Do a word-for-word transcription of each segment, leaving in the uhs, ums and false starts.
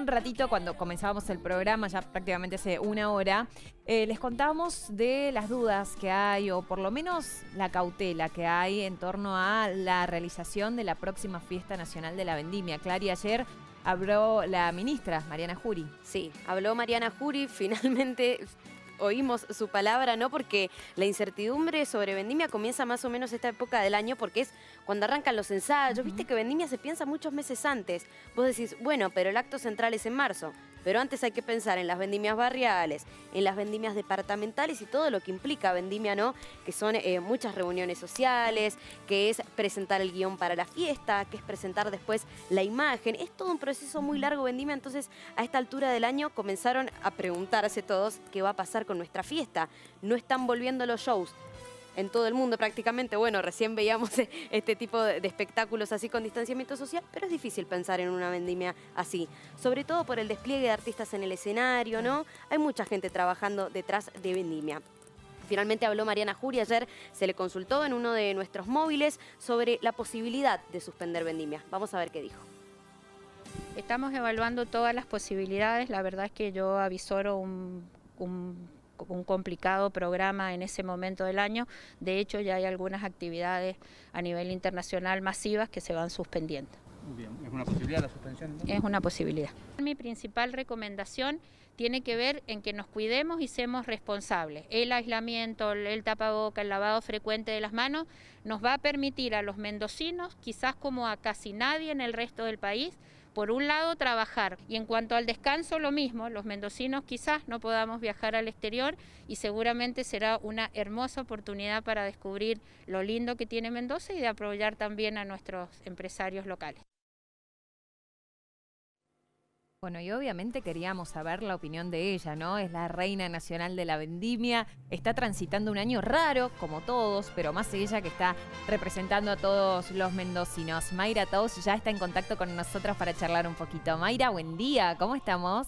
un ratito, cuando comenzábamos el programa, ya prácticamente hace una hora, eh, les contábamos de las dudas que hay, o por lo menos la cautela que hay en torno a la realización de la próxima Fiesta Nacional de la Vendimia. Clary, ayer habló la ministra, Mariana Jury. Sí, habló Mariana Jury, finalmente oímos su palabra, ¿no? Porque la incertidumbre sobre Vendimia comienza más o menos esta época del año, porque es cuando arrancan los ensayos. Uh-huh. Viste que Vendimia se piensa muchos meses antes. Vos decís, bueno, pero el acto central es en marzo. Pero antes hay que pensar en las vendimias barriales, en las vendimias departamentales y todo lo que implica vendimia, ¿no? Que son eh, muchas reuniones sociales, que es presentar el guión para la fiesta, que es presentar después la imagen. Es todo un proceso muy largo, vendimia. Entonces, a esta altura del año comenzaron a preguntarse todos qué va a pasar con nuestra fiesta. No están volviendo los shows en todo el mundo prácticamente. Bueno, recién veíamos este tipo de espectáculos así con distanciamiento social, pero es difícil pensar en una vendimia así, sobre todo por el despliegue de artistas en el escenario, ¿no? Hay mucha gente trabajando detrás de vendimia. Finalmente habló Mariana Jury, ayer se le consultó en uno de nuestros móviles sobre la posibilidad de suspender vendimia. Vamos a ver qué dijo. Estamos evaluando todas las posibilidades. La verdad es que yo avisoro un... un un complicado programa en ese momento del año. De hecho, ya hay algunas actividades a nivel internacional masivas que se van suspendiendo. Muy bien. ¿Es una posibilidad la suspensión, entonces? Es una posibilidad. Mi principal recomendación tiene que ver en que nos cuidemos y seamos responsables. El aislamiento, el tapaboca, el lavado frecuente de las manos nos va a permitir a los mendocinos, quizás como a casi nadie en el resto del país, por un lado, trabajar. Y en cuanto al descanso, lo mismo. Los mendocinos quizás no podamos viajar al exterior y seguramente será una hermosa oportunidad para descubrir lo lindo que tiene Mendoza y de apoyar también a nuestros empresarios locales. Bueno, y obviamente queríamos saber la opinión de ella, ¿no? Es la reina nacional de la vendimia, está transitando un año raro, como todos, pero más ella que está representando a todos los mendocinos. Mayra Tous ya está en contacto con nosotros para charlar un poquito. Mayra, buen día, ¿cómo estamos?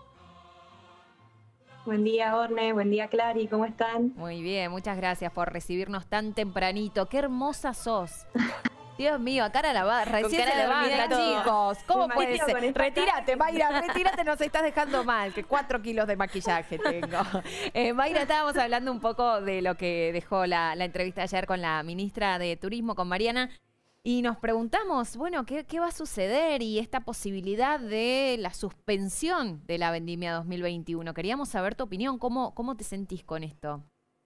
Buen día, Orne, buen día, Clary, ¿cómo están? Muy bien, muchas gracias por recibirnos tan tempranito. ¡Qué hermosa sos! Dios mío, a cara lavada, recién se levanta, chicos. ¿Cómo puede ser? Retírate, Mayra, retírate, nos estás dejando mal, que cuatro kilos de maquillaje tengo. Eh, Mayra, estábamos hablando un poco de lo que dejó la, la entrevista ayer con la ministra de Turismo, con Mariana, y nos preguntamos, bueno, ¿qué, qué va a suceder? Y esta posibilidad de la suspensión de la Vendimia dos mil veintiuno. Queríamos saber tu opinión, ¿cómo, cómo te sentís con esto?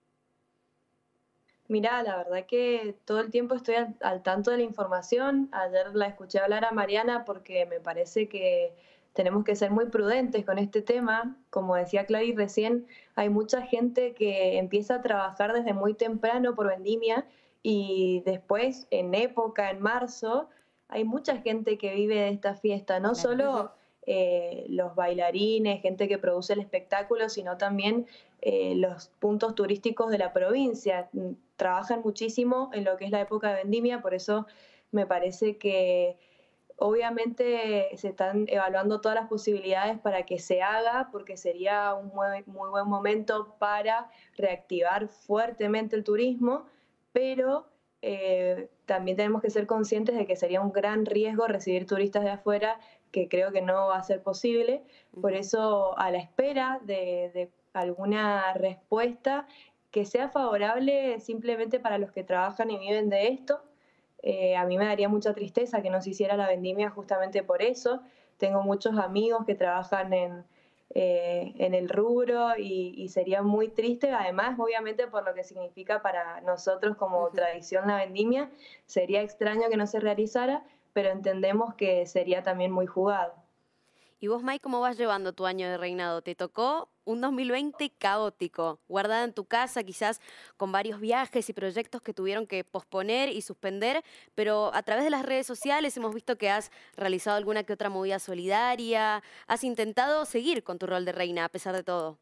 Mirá, la verdad que todo el tiempo estoy al, al tanto de la información. Ayer la escuché hablar a Mariana porque me parece que tenemos que ser muy prudentes con este tema. Como decía Clary recién, hay mucha gente que empieza a trabajar desde muy temprano por vendimia y después, en época, en marzo, hay mucha gente que vive de esta fiesta, no solo eh, los bailarines, gente que produce el espectáculo, sino también eh, los puntos turísticos de la provincia. Trabajan muchísimo en lo que es la época de vendimia, por eso me parece que obviamente se están evaluando todas las posibilidades para que se haga, porque sería un muy, muy buen momento para reactivar fuertemente el turismo, pero eh, también tenemos que ser conscientes de que sería un gran riesgo recibir turistas de afuera, que creo que no va a ser posible. Por eso, a la espera de, de alguna respuesta que sea favorable simplemente para los que trabajan y viven de esto. Eh, a mí me daría mucha tristeza que no se hiciera la vendimia justamente por eso. Tengo muchos amigos que trabajan en, eh, en el rubro y, y sería muy triste. Además, obviamente, por lo que significa para nosotros como uh-huh. tradición la vendimia, sería extraño que no se realizara, pero entendemos que sería también muy jugado. ¿Y vos, May, cómo vas llevando tu año de reinado? ¿Te tocó un dos mil veinte caótico, guardada en tu casa, quizás con varios viajes y proyectos que tuvieron que posponer y suspender, pero a través de las redes sociales hemos visto que has realizado alguna que otra movida solidaria, has intentado seguir con tu rol de reina a pesar de todo?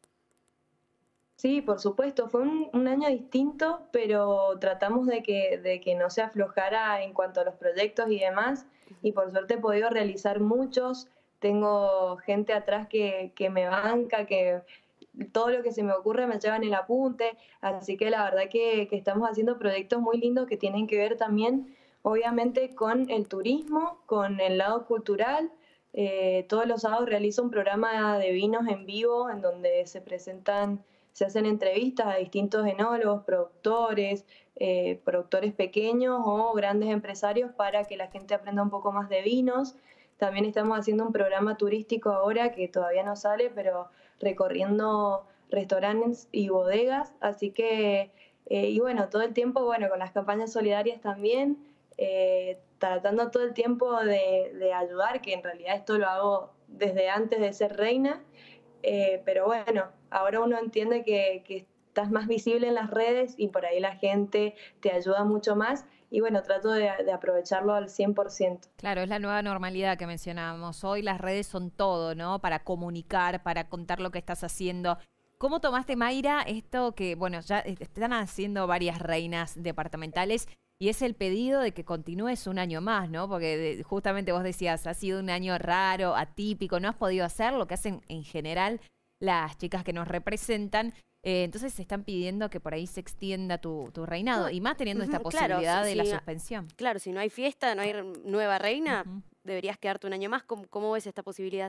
Sí, por supuesto, fue un, un año distinto, pero tratamos de que, de que no se aflojara en cuanto a los proyectos y demás, y por suerte he podido realizar muchos. Tengo gente atrás que, que me banca, que todo lo que se me ocurre me llevan el apunte, así que la verdad que, que estamos haciendo proyectos muy lindos que tienen que ver también, obviamente, con el turismo, con el lado cultural. Eh, todos los sábados realizo un programa de vinos en vivo en donde se presentan, se hacen entrevistas a distintos enólogos, productores, eh, productores pequeños o grandes empresarios para que la gente aprenda un poco más de vinos. También estamos haciendo un programa turístico ahora que todavía no sale, pero recorriendo restaurantes y bodegas. Así que, eh, y bueno, todo el tiempo, bueno, con las campañas solidarias también, eh, tratando todo el tiempo de, de ayudar, que en realidad esto lo hago desde antes de ser reina, eh, pero bueno, ahora uno entiende que, que estás más visible en las redes y por ahí la gente te ayuda mucho más y bueno, trato de, de aprovecharlo al cien por ciento. Claro, es la nueva normalidad que mencionábamos. Hoy las redes son todo, ¿no? Para comunicar, para contar lo que estás haciendo. ¿Cómo tomaste, Mayra, esto que, bueno, ya están haciendo varias reinas departamentales y es el pedido de que continúes un año más, ¿no? Porque de, justamente vos decías, ha sido un año raro, atípico, no has podido hacer lo que hacen en general las chicas que nos representan. Eh, entonces se están pidiendo que por ahí se extienda tu, tu reinado, no, y más teniendo esta posibilidad claro, sí, de la sí, suspensión. Claro, si no hay fiesta, no hay nueva reina, uh-huh. deberías quedarte un año más. ¿Cómo, cómo ves esta posibilidad?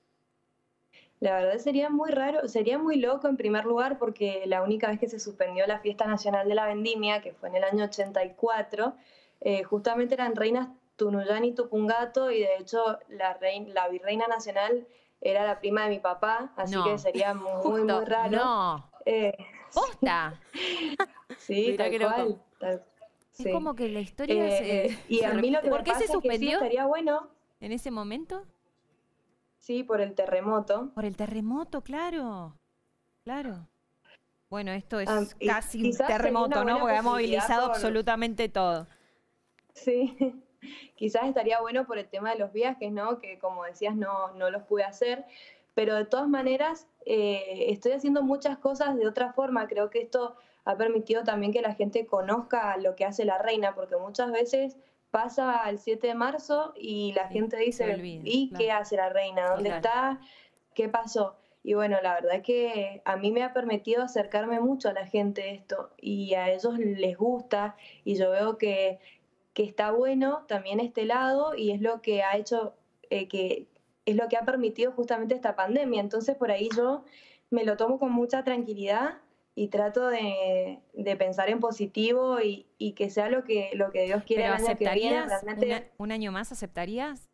La verdad sería muy raro, sería muy loco en primer lugar porque la única vez que se suspendió la Fiesta Nacional de la Vendimia, que fue en el año ochenta y cuatro, eh, justamente eran reinas Tunuyán y Tupungato y de hecho la, reina, la virreina nacional era la prima de mi papá, así no. que sería muy, Justo, muy raro. No, eh, ¿posta? Sí, Mirá tal cual. Tal, sí. Es como que la historia eh, se... Eh, y a mí lo que ¿Por me qué pasa se suspendió? Es que sí, estaría bueno. ¿En ese momento? Sí, por el terremoto. Por el terremoto, claro. Claro. Bueno, esto es um, casi un terremoto, ¿no? Porque ha movilizado por... absolutamente todo. Sí. Quizás estaría bueno por el tema de los viajes, ¿no? Que como decías, no, no los pude hacer. Pero de todas maneras, eh, estoy haciendo muchas cosas de otra forma. Creo que esto ha permitido también que la gente conozca lo que hace la reina, porque muchas veces pasa el siete de marzo y la sí, gente dice, olvida, ¿y claro. qué hace la reina? ¿Dónde claro. está? ¿Qué pasó? Y bueno, la verdad es que a mí me ha permitido acercarme mucho a la gente esto y a ellos les gusta y yo veo que, que está bueno también este lado y es lo que ha hecho, eh, que es lo que ha permitido justamente esta pandemia. Entonces por ahí yo me lo tomo con mucha tranquilidad y trato de, de pensar en positivo y, y que sea lo que, lo que Dios quiere. ¿Pero el año que viene, realmente... una, un año más aceptarías?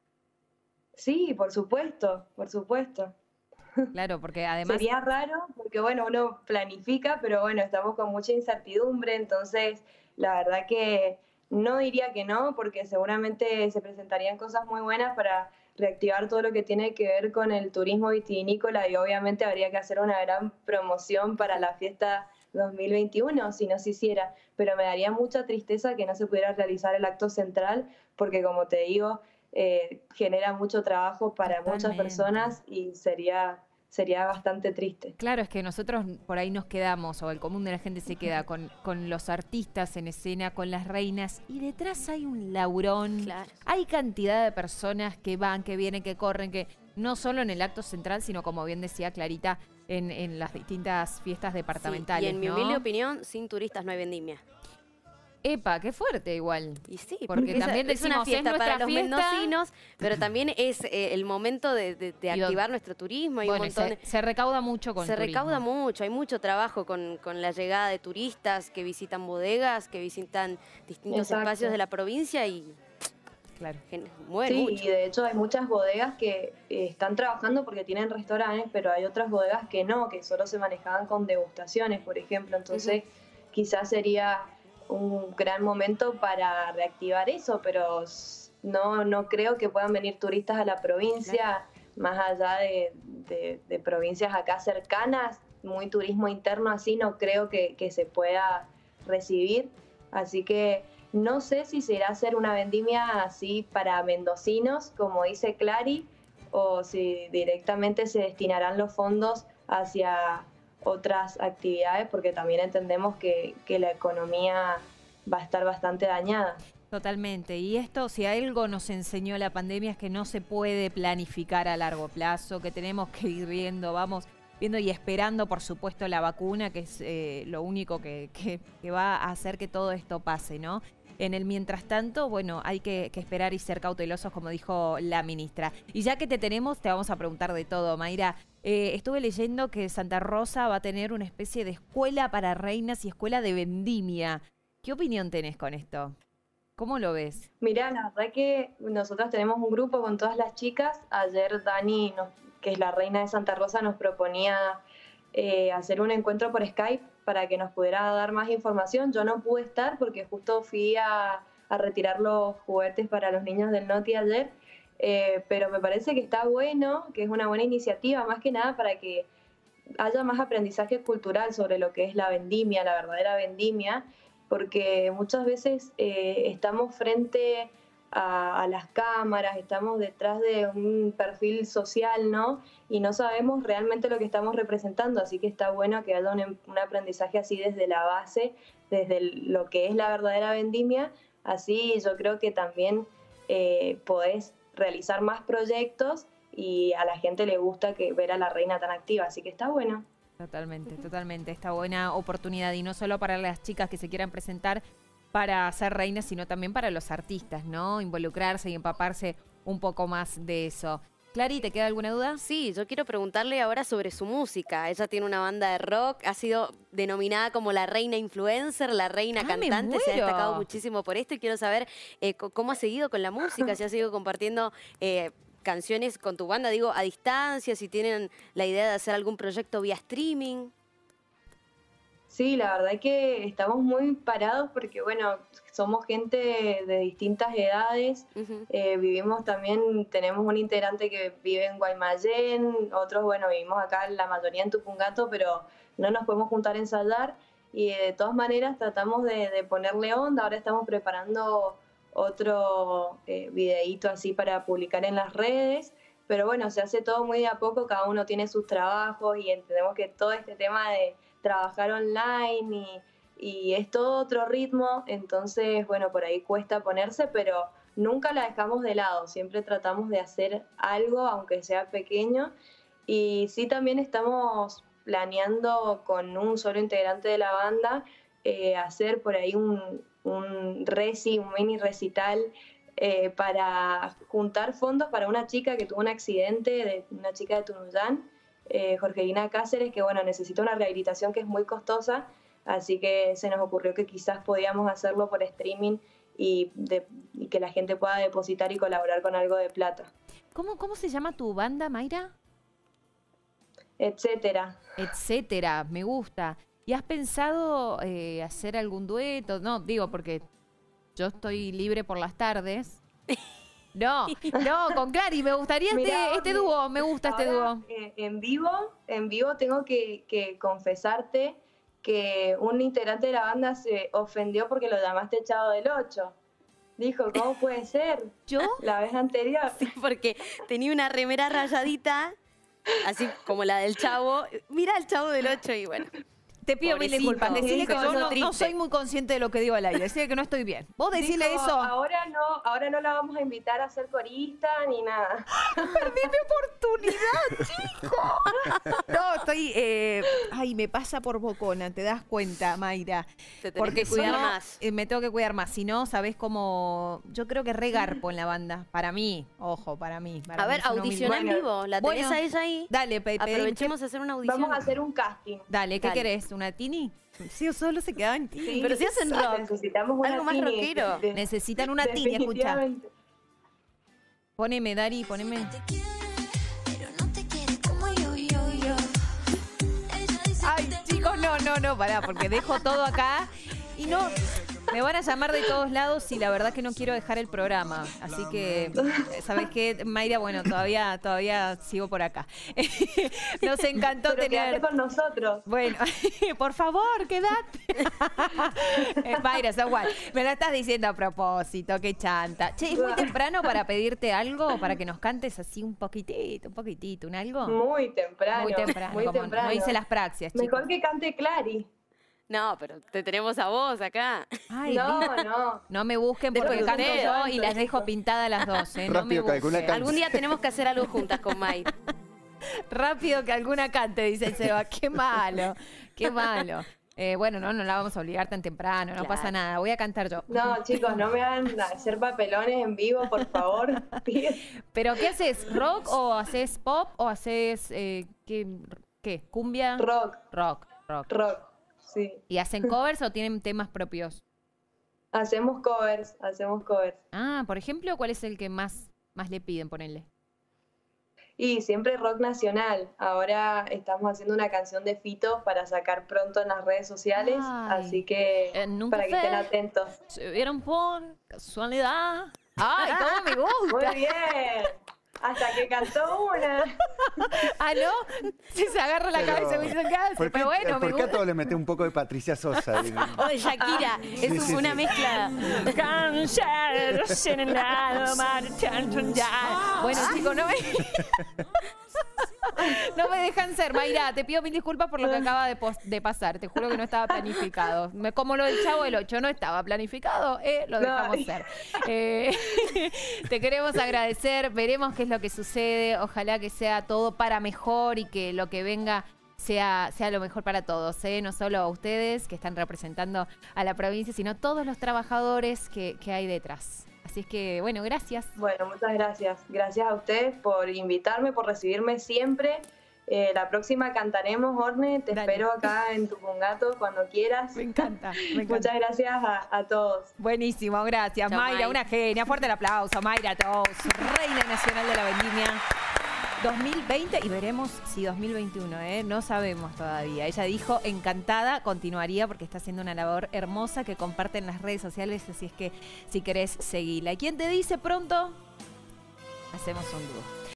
Sí, por supuesto, por supuesto. Claro, porque además... Sería raro, porque bueno, uno planifica, pero bueno, estamos con mucha incertidumbre, entonces la verdad que no diría que no, porque seguramente se presentarían cosas muy buenas para reactivar todo lo que tiene que ver con el turismo vitivinícola y obviamente habría que hacer una gran promoción para la fiesta dos mil veintiuno si no se hiciera, pero me daría mucha tristeza que no se pudiera realizar el acto central porque como te digo, eh, genera mucho trabajo para Totalmente. muchas personas y sería... sería bastante triste. Claro, es que nosotros por ahí nos quedamos, o el común de la gente se queda con, con los artistas en escena, con las reinas, y detrás hay un laburón. Claro. Hay cantidad de personas que van, que vienen, que corren, que no solo en el acto central, sino como bien decía Clarita, en, en las distintas fiestas departamentales. Sí, y en mi ¿no? humilde opinión, sin turistas no hay vendimia. Epa, qué fuerte igual. Y sí, porque, porque también es decimos, una fiesta es para los fiesta. mendocinos, pero también es eh, el momento de, de, de activar nuestro turismo. Hay bueno, un montón se, de... se recauda mucho con Se turismo. recauda mucho, hay mucho trabajo con, con la llegada de turistas que visitan bodegas, que visitan distintos Exacto. espacios de la provincia y... Claro. Mueve sí, mucho. Y de hecho hay muchas bodegas que eh, están trabajando porque tienen restaurantes, pero hay otras bodegas que no, que solo se manejaban con degustaciones, por ejemplo. Entonces, uh-huh. quizás sería un gran momento para reactivar eso, pero no, no creo que puedan venir turistas a la provincia, claro. más allá de, de, de provincias acá cercanas, muy turismo interno así, no creo que, que se pueda recibir. Así que no sé si se irá a hacer una vendimia así para mendocinos, como dice Clary, o si directamente se destinarán los fondos hacia otras actividades, porque también entendemos que, que la economía va a estar bastante dañada. Totalmente. Y esto, si algo nos enseñó la pandemia, es que no se puede planificar a largo plazo, que tenemos que ir viendo, vamos viendo y esperando, por supuesto, la vacuna, que es eh, lo único que, que, que va a hacer que todo esto pase, ¿no? En el mientras tanto, bueno, hay que, que esperar y ser cautelosos, como dijo la ministra. Y ya que te tenemos, te vamos a preguntar de todo, Mayra. Eh, estuve leyendo que Santa Rosa va a tener una especie de escuela para reinas y escuela de vendimia. ¿Qué opinión tenés con esto? ¿Cómo lo ves? Mirá, la verdad que nosotros tenemos un grupo con todas las chicas. Ayer Dani, nos, que es la reina de Santa Rosa, nos proponía eh, hacer un encuentro por Skype para que nos pudiera dar más información. Yo no pude estar porque justo fui a, a retirar los juguetes para los niños del Noti ayer, eh, pero me parece que está bueno, que es una buena iniciativa, más que nada para que haya más aprendizaje cultural sobre lo que es la vendimia, la verdadera vendimia, porque muchas veces eh, estamos frente a, a las cámaras, estamos detrás de un perfil social, ¿no? Y no sabemos realmente lo que estamos representando, así que está bueno que haya un, un aprendizaje así desde la base, desde el, lo que es la verdadera vendimia. Así yo creo que también eh, podés realizar más proyectos y a la gente le gusta que ver a la reina tan activa, así que está bueno. Totalmente, totalmente. Esta buena oportunidad y no solo para las chicas que se quieran presentar para ser reinas, sino también para los artistas, ¿no? Involucrarse y empaparse un poco más de eso. Clary, ¿te queda alguna duda? Sí, yo quiero preguntarle ahora sobre su música. Ella tiene una banda de rock, ha sido denominada como la reina influencer, la reina ¡Ah, cantante, me se ha muero! destacado muchísimo por esto y quiero saber eh, cómo ha seguido con la música, si ha seguido compartiendo eh, canciones con tu banda, digo, a distancia, si tienen la idea de hacer algún proyecto vía streaming. Sí, la verdad que estamos muy parados porque, bueno, somos gente de distintas edades. Uh-huh. eh, vivimos también, tenemos un integrante que vive en Guaymallén, otros, bueno, vivimos acá la mayoría en Tupungato, pero no nos podemos juntar a ensayar y de todas maneras tratamos de, de ponerle onda. Ahora estamos preparando otro eh, videíto así para publicar en las redes, pero bueno, se hace todo muy de a poco, cada uno tiene sus trabajos y entendemos que todo este tema de trabajar online y, y es todo otro ritmo, entonces bueno, por ahí cuesta ponerse, pero nunca la dejamos de lado, siempre tratamos de hacer algo, aunque sea pequeño, y sí también estamos planeando con un solo integrante de la banda eh, hacer por ahí un un reci, un mini recital eh, para juntar fondos para una chica que tuvo un accidente, de una chica de Tunuyán, eh, Jorgelina Cáceres, que bueno, necesita una rehabilitación que es muy costosa, así que se nos ocurrió que quizás podíamos hacerlo por streaming y, de, y que la gente pueda depositar y colaborar con algo de plata. ¿Cómo, cómo se llama tu banda, Mayra? Etcétera. Etcétera, me gusta. ¿Y has pensado eh, hacer algún dueto? No, digo, porque yo estoy libre por las tardes. No, no, con Clary, me gustaría Mirá, este, este dúo, me gusta este ahora, dúo. Eh, en vivo, en vivo tengo que, que confesarte que un integrante de la banda se ofendió porque lo llamaste Chavo del Ocho. Dijo, ¿cómo puede ser? ¿Yo? La vez anterior. Sí, porque tenía una remera rayadita, así como la del Chavo. Mira el Chavo del Ocho y bueno. Te pido mil Pobrecito. disculpas. Decirle que Sí, yo no, triste. no soy muy consciente de lo que digo al aire. Decirle que no estoy bien. Vos decirle Dijo, eso. Ahora no, ahora no la vamos a invitar a ser corista ni nada. Perdí mi oportunidad, chico. No, estoy... Eh, ay, me pasa por bocona, ¿te das cuenta, Mayra? Te tenés Porque que cuidar si no, más. eh, me tengo que cuidar más. Si no, ¿sabés cómo? Yo creo que regarpo en la banda. Para mí, ojo, para mí. Para A mí ver, es una audiciona en Bueno, vivo. ¿La bueno, tenés a ella ahí? Dale, pe, pedí- Aprovechemos a hacer una audición. Vamos a hacer un casting. Dale, ¿qué Dale. querés? ¿Una tini? Sí, o solo se quedaba en tini. Sí, Pero si hacen rock. Necesitamos una Algo más tini, rockero. de- Necesitan una tini, escucha. definitivamente. Poneme, Dari, poneme. Ay, chicos, no, no, no, pará, porque dejo todo acá y no... Me van a llamar de todos lados y la verdad que no quiero dejar el programa. Así que, ¿sabes qué, Mayra? Bueno, todavía, todavía sigo por acá. Nos encantó Pero tener... quédate con nosotros. Bueno, por favor, quédate. Eh, Mayra, sos guay. Me lo estás diciendo a propósito, qué chanta. Che, ¿es muy temprano para pedirte algo? Para que nos cantes así un poquitito, un poquitito, un algo. Muy temprano. Muy temprano, muy como temprano. no hice las praxias, chicos. Mejor que cante Clary. No, pero te tenemos a vos acá. Ay, no, Lili, no. no me busquen Después porque canto ustedes, yo y las dejo pintadas las dos, ¿eh? No me Rápido, calcula busquen. can- Algún día tenemos que hacer algo juntas con May. Rápido que alguna cante, dice el Seba. Qué malo, qué malo. Eh, bueno, no, no la vamos a obligar tan temprano, no Claro. pasa nada. Voy a cantar yo. No, chicos, no me hagan hacer papelones en vivo, por favor. ¿Pero qué haces? ¿Rock o haces pop o haces, eh, ¿qué, qué? ¿Cumbia? Rock, Rock, rock. rock, sí. ¿Y hacen covers o tienen temas propios? Hacemos covers, hacemos covers. Ah, por ejemplo, ¿cuál es el que más, más le piden ponerle? Y siempre rock nacional. Ahora estamos haciendo una canción de Fito para sacar pronto en las redes sociales, Ay. así que En un para que café. estén atentos. Se vieron por casualidad. ¡Ay, cómo me gusta! Muy bien. Hasta que cantó una. Ah, ¿no? Si se agarra la Pero, cabeza y me dicen ¿qué hace? ¿Por qué, Pero bueno, me ¿por qué a gusta. todos le mete un poco de Patricia Sosa? O de Shakira. Sí, es sí, una sí. mezcla. Bueno, chicos, no me... no me dejan ser. Mayra, te pido mil disculpas por lo que acaba de, pos- de pasar. Te juro que no estaba planificado. Me- Como lo del Chavo del ocho no estaba planificado, eh, lo No. dejamos ser. Eh, te queremos agradecer. Veremos qué es lo que sucede. Ojalá que sea todo para mejor y que lo que venga sea, sea lo mejor para todos, ¿eh? No solo a ustedes que están representando a la provincia, sino todos los trabajadores que, que hay detrás. Así es que, bueno, gracias. Bueno, muchas gracias. Gracias a ustedes por invitarme, por recibirme siempre. Eh, la próxima cantaremos, Orne. Te Dale. espero acá en Tupungato cuando quieras. Me encanta, me encanta. Muchas gracias a, a todos. Buenísimo, gracias. Chao, Mayra, May. una genia. Fuerte el aplauso. Mayra Tous, reina nacional de la vendimia dos mil veinte y veremos si dos mil veintiuno, ¿eh? No sabemos todavía. Ella dijo encantada, continuaría porque está haciendo una labor hermosa que comparte en las redes sociales, así es que si querés seguirla. ¿Y quién te dice pronto? Hacemos un dúo.